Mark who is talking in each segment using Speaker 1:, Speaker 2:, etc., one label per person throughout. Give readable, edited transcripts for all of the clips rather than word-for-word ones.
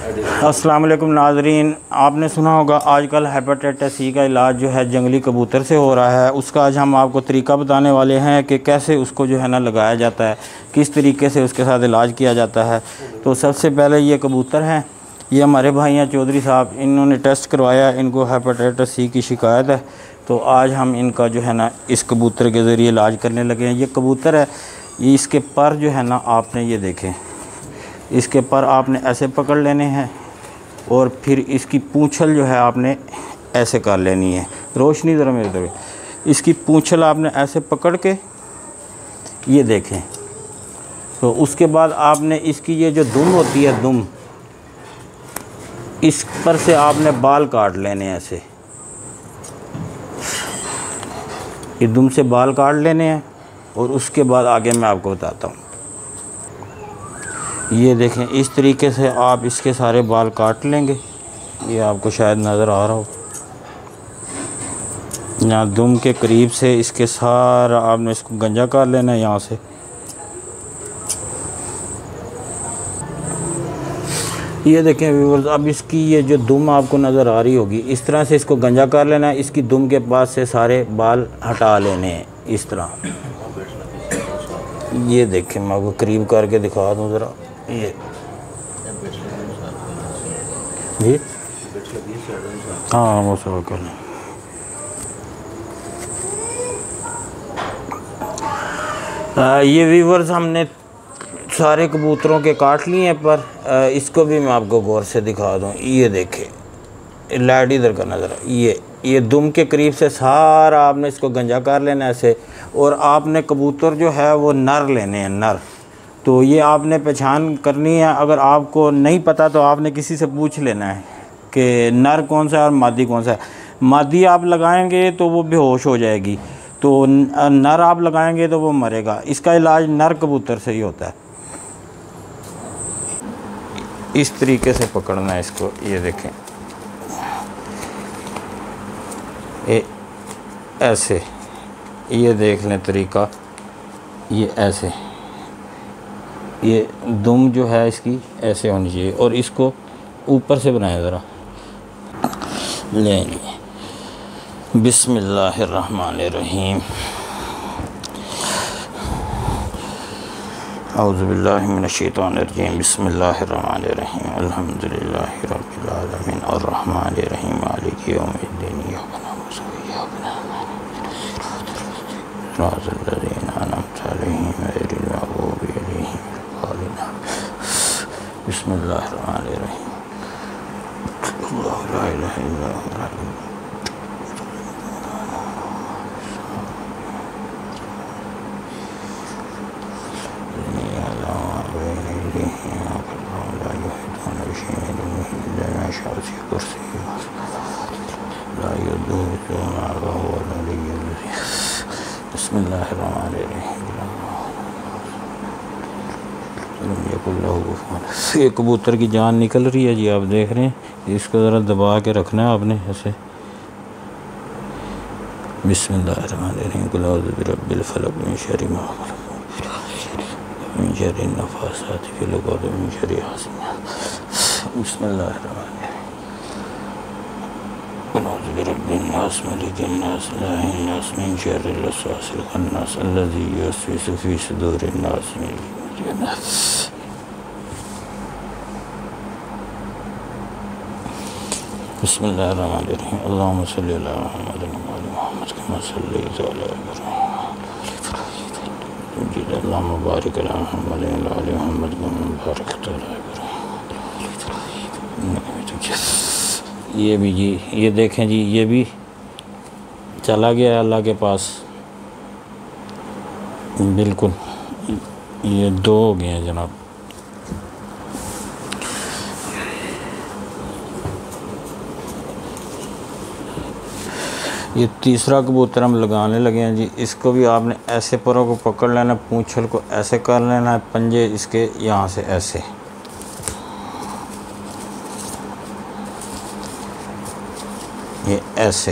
Speaker 1: अस्सलाम वालेकुम नाज़रीन, आपने सुना होगा आजकल हेपेटाइटिस सी का इलाज जो है जंगली कबूतर से हो रहा है। उसका आज हम आपको तरीका बताने वाले हैं कि कैसे उसको जो है ना लगाया जाता है, किस तरीके से उसके साथ इलाज किया जाता है। तो सबसे पहले ये कबूतर हैं, ये हमारे भाई हैं चौधरी साहब, इन्होंने टेस्ट करवाया, इनको हेपेटाइटिस सी की शिकायत है। तो आज हम इनका जो है ना इस कबूतर के ज़रिए इलाज करने लगे हैं। ये कबूतर है, ये इसके पर जो है ना आपने ये देखें, इसके पर आपने ऐसे पकड़ लेने हैं और फिर इसकी पूंछल जो है आपने ऐसे कर लेनी है। रोशनी ज़रा मेरे तरफ, इसकी पूंछल आपने ऐसे पकड़ के ये देखें। तो उसके बाद आपने इसकी ये जो दुम होती है, दुम, इस पर से आपने बाल काट लेने हैं ऐसे। ये दुम से बाल काट लेने हैं और उसके बाद आगे मैं आपको बताता हूँ। ये देखें, इस तरीके से आप इसके सारे बाल काट लेंगे। ये आपको शायद नज़र आ रहा हो, यहाँ दुम के करीब से इसके सारा आपने इसको गंजा कर लेना है यहाँ से। ये देखें व्यूअर्स, अब इसकी ये जो दुम आपको नज़र आ रही होगी, इस तरह से इसको गंजा कर लेना है। इसकी दुम के पास से सारे बाल हटा लेने हैं इस तरह। ये देखें, मैं आपको करीब करके दिखा दूँ ज़रा। ये जी, हाँ वो सब कर लें। ये व्यूअर्स हमने सारे कबूतरों के काट लिए हैं, पर इसको भी मैं आपको गौर से दिखा दूँ। ये देखें, लाइट इधर का नज़र, ये दुम के करीब से सारा आपने इसको गंजा कर लेना है ऐसे। और आपने कबूतर जो है वो नर लेने हैं, नर। तो ये आपने पहचान करनी है। अगर आपको नहीं पता तो आपने किसी से पूछ लेना है कि नर कौन सा है और मादी कौन सा है। मादी आप लगाएंगे तो वो बेहोश हो जाएगी, तो नर आप लगाएंगे तो वो मरेगा। इसका इलाज नर कबूतर से ही होता है। इस तरीके से पकड़ना है इसको, ये देखें, ये ऐसे, ये देख लें तरीका, ये ऐसे, ये दुम जो है इसकी ऐसे होनी चाहिए और इसको ऊपर से बनाएं ज़रा। लेंगे बिस्मिल्लाहिर्रहमानिर्रहीम, औज़ु बिल्लाहि मिनश्शैतानिर्रजीम, बिस्मिल्लाहिर्रहमानिर्रहीम, अल्हम्दुलिल्लाहि रब्बिल आलमीन, अर्रहमानिर्रहीम, मालिकि यौमिद्दीन, इय्याका नअबुदु व इय्याका नस्तईन, बिस्मिल्लाहिर्रहमानिर्रहीम, अल्लाहु ला इलाहा इल्ला हुवा। ये कबूतर की जान निकल रही है जी, आप देख रहे हैं। इसको ज़रा दबा के रखना है आपने ऐसे। बिस्मिल्लाहिर्रहमानिर्रहीम, कुल औज़ु बिरब्बिल फलक, मिन शर्रि मा खलक़, मिन शर्रि नफ़ासाति फ़िल उक़द, मिन शर्रि हासिदिन। बिस्मिल्लाहिर्रहमानिर्रहीम, कुल औज़ु बिरब्बिन नास, मलिकिन नास, इलाहिन नास, मिन शर्रिल वसवासिल खन्नास, अल्लज़ी युवस्विसु फ़ी सुदूरिन नास मिनल जिन्नति। बिस्मिल्लाहिर्रहमानिर्रहीम, अल्लाहुम्मा सल्लि अला मुहम्मद व आलि मुहम्मद कमा सल्लैता अला इब्राहीम, अल्लाहुम्मा बारिक अला मुहम्मद व आलि मुहम्मद कमा बारकता अला इब्राहीम। ये भी जी, ये देखें जी, ये भी चला गया अल्लाह के पास, बिल्कुल। ये दो हो गए हैं जनाब। ये तीसरा कबूतर हम लगाने लगे हैं जी। इसको भी आपने ऐसे परों को पकड़ लेना, पूंछल को ऐसे कर लेना है, पंजे इसके यहाँ से ऐसे। ये ऐसे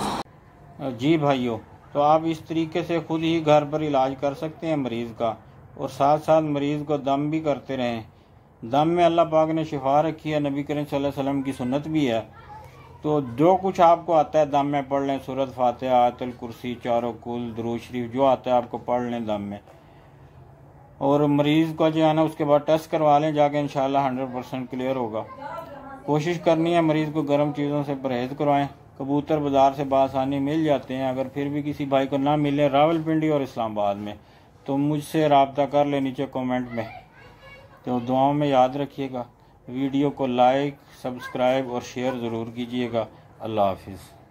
Speaker 1: जी भाइयों। तो आप इस तरीके से ख़ुद ही घर पर इलाज कर सकते हैं मरीज़ का। और साथ साथ मरीज़ को दम भी करते रहें। दम में अल्लाह पाक ने शिफा रखी है, नबी करीम सल्लल्लाहु अलैहि वसल्लम की सुन्नत भी है। तो जो कुछ आपको आता है दम में पढ़ लें, सूरत फातिहा, आयतुल कुर्सी, चारों कुल, दुरूद शरीफ, जो आता है आपको पढ़ लें दम में। और मरीज़ को जो है ना उसके बाद टेस्ट करवा लें जाके, इंशाल्लाह 100% क्लियर होगा। कोशिश करनी है मरीज़ को गर्म चीज़ों से परहेज़ करवाएं। कबूतर बाज़ार से बआसानी मिल जाते हैं। अगर फिर भी किसी भाई को ना मिले रावलपिंडी और इस्लामाबाद में, तो मुझसे रब्ता कर ले नीचे कमेंट में। तो दुआओं में याद रखिएगा। वीडियो को लाइक, सब्सक्राइब और शेयर ज़रूर कीजिएगा। अल्लाह हाफिज़।